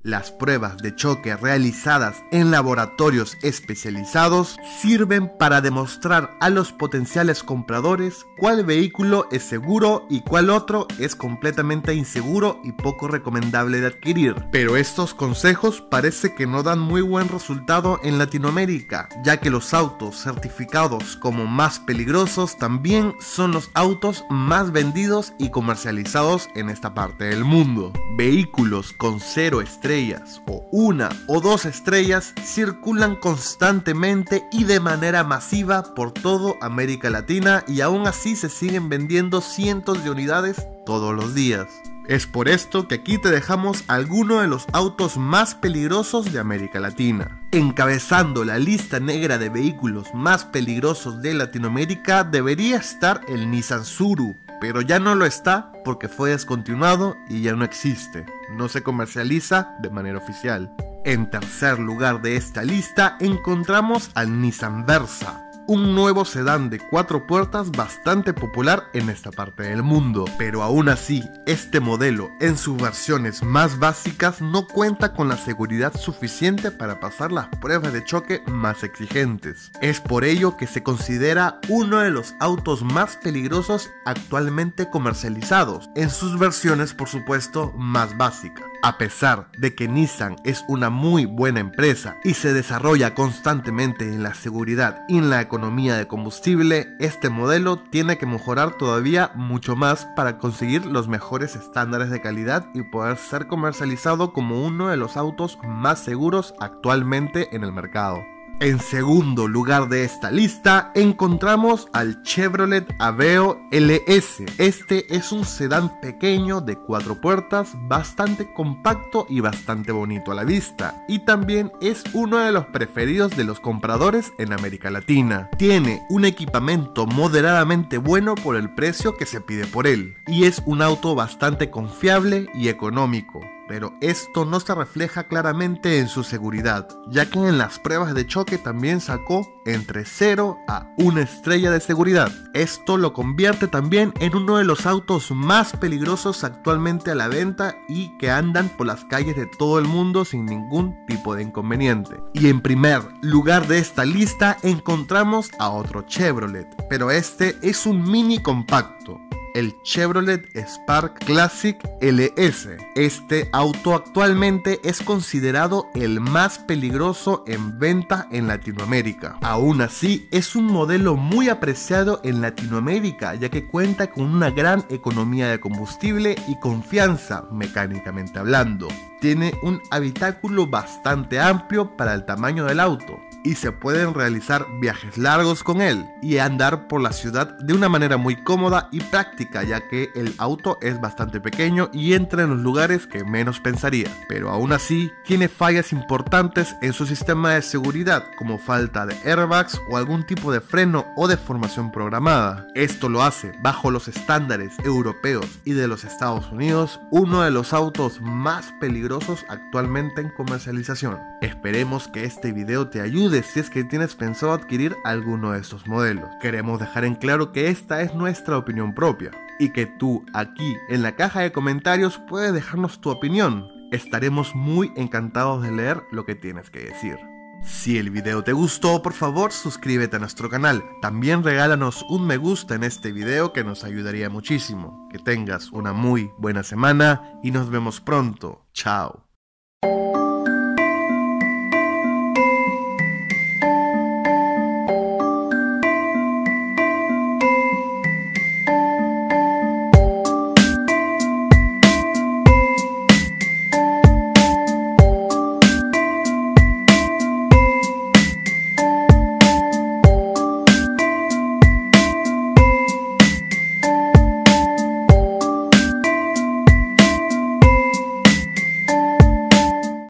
Las pruebas de choque realizadas en laboratorios especializados sirven para demostrar a los potenciales compradores cuál vehículo es seguro y cuál otro es completamente inseguro y poco recomendable de adquirir. Pero estos consejos parece que no dan muy buen resultado en Latinoamérica, ya que los autos certificados como más peligrosos también son los autos más vendidos y comercializados en esta parte del mundo. Vehículos con 0 estrellas o 1 o 2 estrellas circulan constantemente y de manera masiva por toda América Latina, y aún así se siguen vendiendo cientos de unidades todos los días. Es por esto que aquí te dejamos algunos de los autos más peligrosos de América Latina. Encabezando la lista negra de vehículos más peligrosos de Latinoamérica debería estar el Nissan Tsuru, pero ya no lo está porque fue descontinuado y ya no existe. No se comercializa de manera oficial. En tercer lugar de esta lista encontramos al Nissan Versa, un nuevo sedán de 4 puertas bastante popular en esta parte del mundo, pero aún así, este modelo en sus versiones más básicas no cuenta con la seguridad suficiente para pasar las pruebas de choque más exigentes. Es por ello que se considera uno de los autos más peligrosos actualmente comercializados, en sus versiones por supuesto más básicas. A pesar de que Nissan es una muy buena empresa y se desarrolla constantemente en la seguridad y en la economía de combustible, este modelo tiene que mejorar todavía mucho más para conseguir los mejores estándares de calidad y poder ser comercializado como uno de los autos más seguros actualmente en el mercado. En segundo lugar de esta lista encontramos al Chevrolet Aveo LS. Este es un sedán pequeño de 4 puertas, bastante compacto y bastante bonito a la vista, y también es uno de los preferidos de los compradores en América Latina. Tiene un equipamiento moderadamente bueno por el precio que se pide por él, y es un auto bastante confiable y económico. Pero esto no se refleja claramente en su seguridad, ya que en las pruebas de choque también sacó entre 0 a 1 estrella de seguridad. Esto lo convierte también en uno de los autos más peligrosos actualmente a la venta y que andan por las calles de todo el mundo sin ningún tipo de inconveniente. Y en primer lugar de esta lista encontramos a otro Chevrolet, pero este es un mini compacto, el Chevrolet Spark Classic LS. Este auto actualmente es considerado el más peligroso en venta en Latinoamérica. Aún así, es un modelo muy apreciado en Latinoamérica, ya que cuenta con una gran economía de combustible y confianza mecánicamente hablando. Tiene un habitáculo bastante amplio para el tamaño del auto, y se pueden realizar viajes largos con él y andar por la ciudad de una manera muy cómoda y práctica, ya que el auto es bastante pequeño y entra en los lugares que menos pensaría. Pero aún así tiene fallas importantes en su sistema de seguridad, como falta de airbags o algún tipo de freno o deformación programada. Esto lo hace, bajo los estándares europeos y de los Estados Unidos, uno de los autos más peligrosos actualmente en comercialización. Esperemos que este video te ayude si es que tienes pensado adquirir alguno de estos modelos. Queremos dejar en claro que esta es nuestra opinión propia y que tú aquí en la caja de comentarios puedes dejarnos tu opinión. Estaremos muy encantados de leer lo que tienes que decir. Si el video te gustó, por favor suscríbete a nuestro canal. También regálanos un me gusta en este video, que nos ayudaría muchísimo. Que tengas una muy buena semana y nos vemos pronto. Chao.